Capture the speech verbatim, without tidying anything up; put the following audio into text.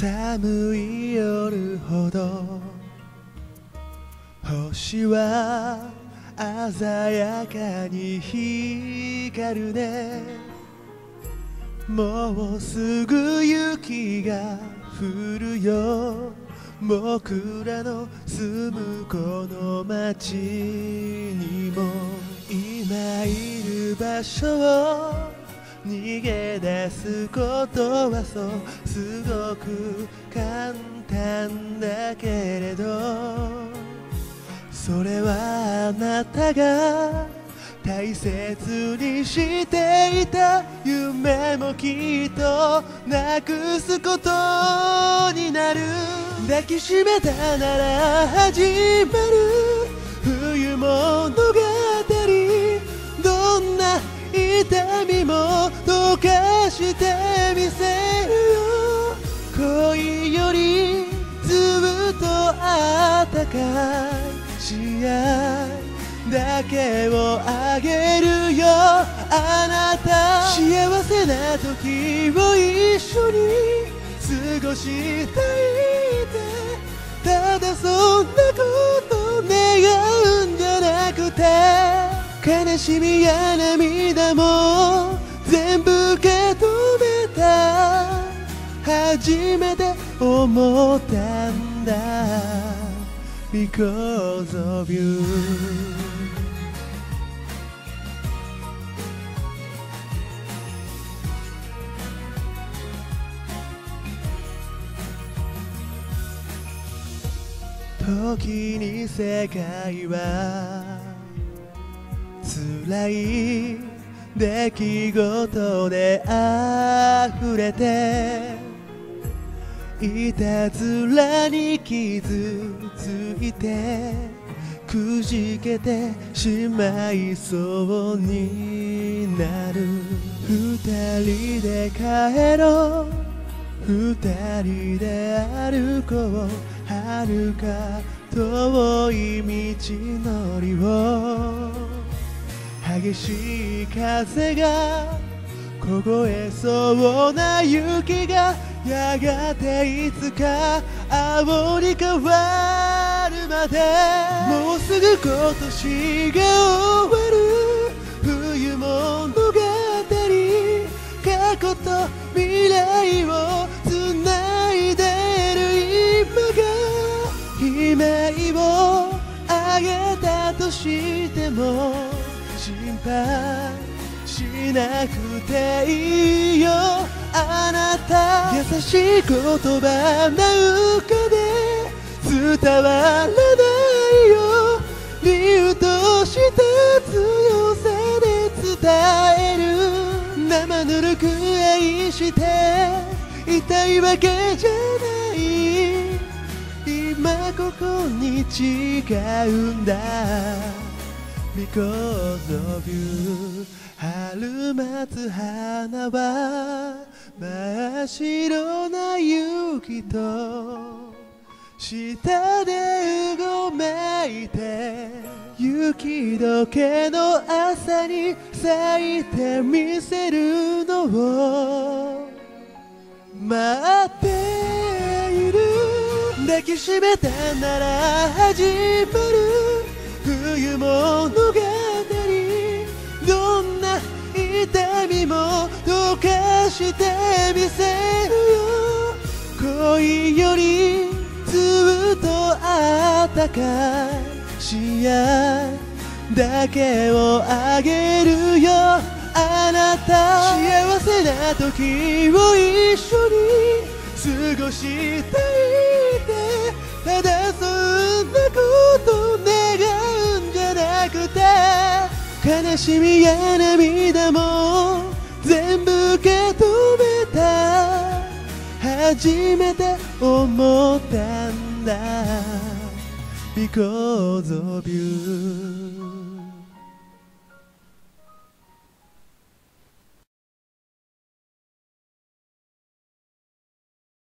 寒い夜ほど星は鮮やかに光るね。もうすぐ雪が降るよ。僕らの住むこの街にも今いる場所を逃げ出すことはそうすごく簡単だけれど、それはあなたが大切にしていた夢もきっとなくすことになる。抱きしめたなら始まる冬物語。どんな痛みも溶かしてみせるよ。恋よりずっとあったかい試合だけをあげるよ。あなた幸せな時を一緒に過ごしたいって、ただそんなこと願うんじゃなくて、悲しみや涙も全部受け止めた。初めて思ったんだ Because of you。 時に世界は辛い出来事で溢れて、いたずらに傷ついてくじけてしまいそうになる。二人で帰ろう、二人で歩こう、遥か遠い道のりを。激しい風が凍えそうな雪がやがていつか青に変わるまで。もうすぐ今年が終わる冬物語。過去と未来をつないでる今が、悲鳴をあげたとしても心配しなくていいよ。あなた優しい言葉なんかで伝わらないよ。理由とした強さで伝える。生ぬるく愛していたいわけじゃない。今ここに違うんだ Because of you。 春待つ花は真っ白な雪と下でうごめいて、雪解けの朝に咲いてみせるのを待っている。抱きしめたなら始まる冬物語。どんな痛みも溶かしてみせるよ。恋よりずっとあったかい試合だけをあげるよ。あなた幸せな時を一緒に過ごしたいって、ただそんなこと願うんじゃなくて、悲しみや涙も全部受け止めた。初めて思ったんだ Because of you。